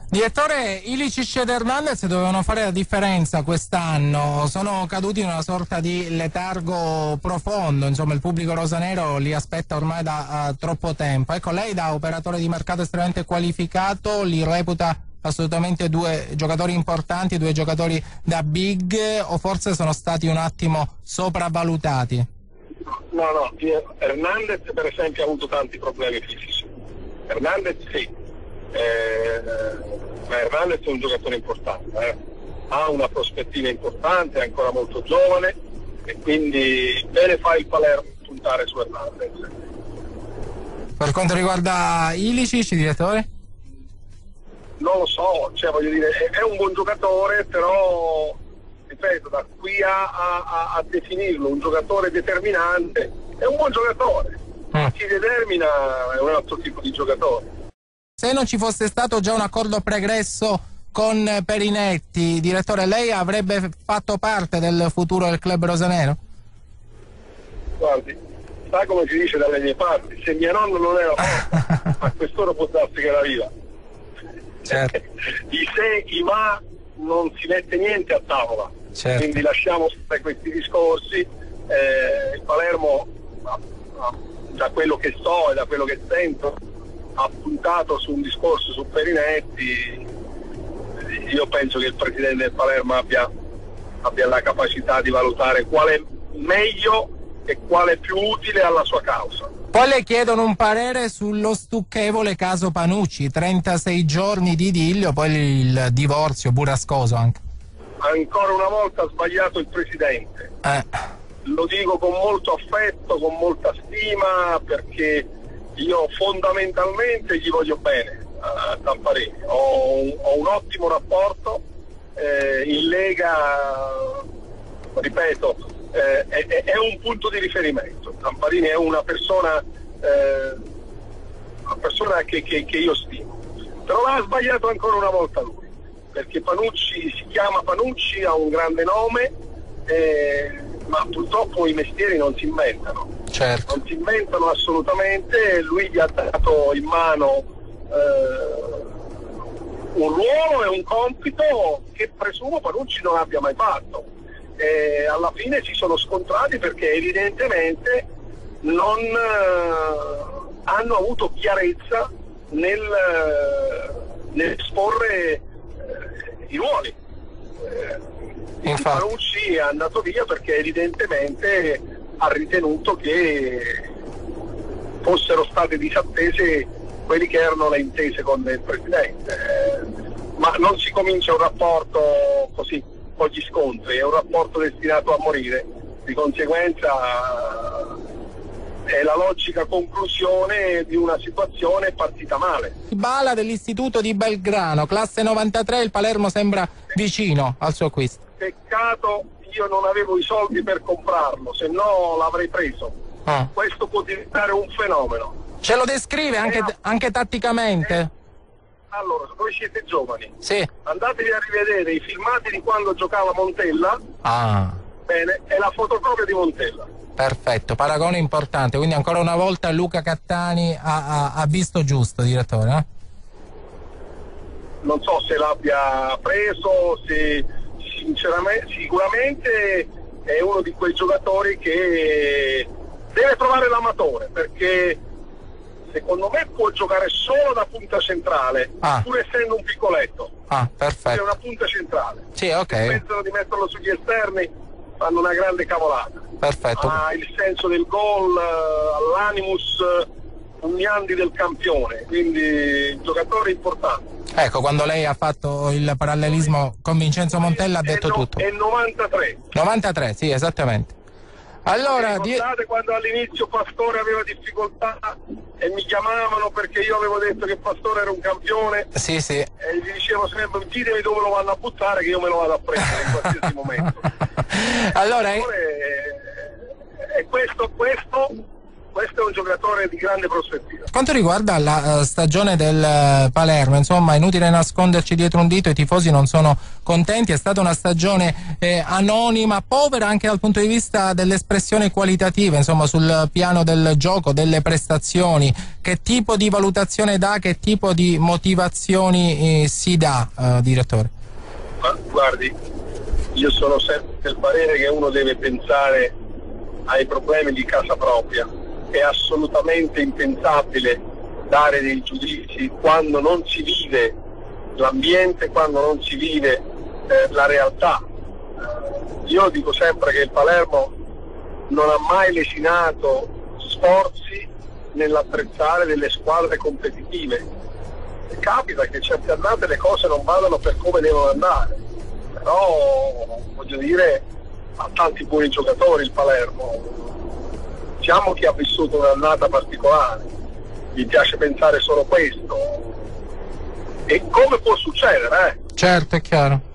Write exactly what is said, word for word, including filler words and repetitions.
Direttore, Ilicic ed Hernandez dovevano fare la differenza quest'anno, sono caduti in una sorta di letargo profondo, insomma il pubblico rosanero li aspetta ormai da uh, troppo tempo. Ecco, lei da operatore di mercato estremamente qualificato li reputa assolutamente due giocatori importanti, due giocatori da big, o forse sono stati un attimo sopravvalutati? No, no, Hernandez per esempio ha avuto tanti problemi fisici. Hernandez sì. Eh, ma Hernandez è un giocatore importante, eh. Ha una prospettiva importante, è ancora molto giovane e quindi bene fa il Palermo puntare su Hernandez. Per quanto riguarda Ilicic, direttore? Non lo so, cioè voglio dire, è, è un buon giocatore, però ripeto, da qui a, a, a definirlo un giocatore determinante, è un buon giocatore, mm. Chi determina è un altro tipo di giocatore. Se non ci fosse stato già un accordo pregresso con Perinetti, direttore, lei avrebbe fatto parte del futuro del club rosanero? Guardi, sa come si dice dalle mie parti, se mia nonna non era morta, a quest'ora può darsi che era viva. Certo. I se, i ma, non si mette niente a tavola, certo. Quindi lasciamo stare questi discorsi. Eh, il Palermo, da quello che so e da quello che sento, ha puntato su un discorso su Perinetti. Io penso che il presidente del Palermo abbia, abbia la capacità di valutare qual è meglio e qual è più utile alla sua causa. Poi le chiedono un parere sullo stucchevole caso Panucci, trentasei giorni di idillio, poi il divorzio burrascoso anche. Ancora una volta ha sbagliato il presidente. Eh. Lo dico con molto affetto, con molta stima, perché io fondamentalmente gli voglio bene a Tamparini, ho un, ho un ottimo rapporto, eh, in Lega, ripeto, eh, è, è un punto di riferimento. Tamparini è una persona, eh, una persona che, che, che io stimo, però l'ha sbagliato ancora una volta lui, perché Panucci si chiama Panucci, ha un grande nome, eh, ma purtroppo i mestieri non si inventano. Certo. Non si inventano assolutamente, lui gli ha dato in mano eh, un ruolo e un compito che presumo Panucci non abbia mai fatto. E alla fine si sono scontrati perché evidentemente non eh, hanno avuto chiarezza nel, nel esporre eh, i ruoli. Eh, Panucci è andato via perché evidentemente ha ritenuto che fossero state disattese quelli che erano le intese con il presidente, eh, ma non si comincia un rapporto così con gli scontri, è un rapporto destinato a morire, di conseguenza è la logica conclusione di una situazione partita male. Bala dell'istituto di Belgrano, classe novantatré, il Palermo sembra vicino al suo acquisto. Peccato, io non avevo i soldi per comprarlo, se no l'avrei preso. Ah. Questo può diventare un fenomeno. Ce lo descrive anche, eh, anche tatticamente? Eh, allora, voi siete giovani. Sì. Andatevi a rivedere i filmati di quando giocava Montella. Ah. Bene, è la fotocopia di Montella. Perfetto, paragone importante, quindi ancora una volta Luca Cattani ha, ha, ha visto giusto, direttore, eh? Non so se l'abbia preso, se sinceramente, sicuramente è uno di quei giocatori che deve trovare l'amatore, perché secondo me può giocare solo da punta centrale, ah. pur essendo un piccoletto. Ah, perfetto. È una punta centrale. Sì, ok. Se pensano di metterlo sugli esterni, fanno una grande cavolata. Perfetto. Ha il senso del gol, all'animus pugnandi del campione, quindi giocatori importanti. Ecco, quando lei ha fatto il parallelismo con Vincenzo Montella ha detto è no, tutto. È novantatré. novantatré, sì, esattamente. Allora, mi ricordate di... quando all'inizio Pastore aveva difficoltà e mi chiamavano perché io avevo detto che Pastore era un campione? Sì, sì. E gli dicevo sempre, ditemi dove lo vanno a buttare che io me lo vado a prendere in qualsiasi momento. Allora, e, e questo, questo questo è un giocatore di grande prospettiva. Quanto riguarda la uh, stagione del uh, Palermo, insomma, inutile nasconderci dietro un dito, i tifosi non sono contenti, è stata una stagione eh, anonima, povera anche dal punto di vista dell'espressione qualitativa, insomma, sul piano del gioco, delle prestazioni. Che tipo di valutazione dà, che tipo di motivazioni eh, si dà, uh, direttore? Ma guardi, io sono sempre del parere che uno deve pensare ai problemi di casa propria. È assolutamente impensabile dare dei giudizi quando non si vive l'ambiente, quando non si vive eh, la realtà. Eh, io dico sempre che il Palermo non ha mai lesinato sforzi nell'attrezzare delle squadre competitive. Capita che certe annate le cose non vadano per come devono andare, però voglio dire, ha tanti buoni giocatori il Palermo. Diciamo che ha vissuto un'annata particolare, mi piace pensare solo questo, e come può succedere, eh? Certo, è chiaro.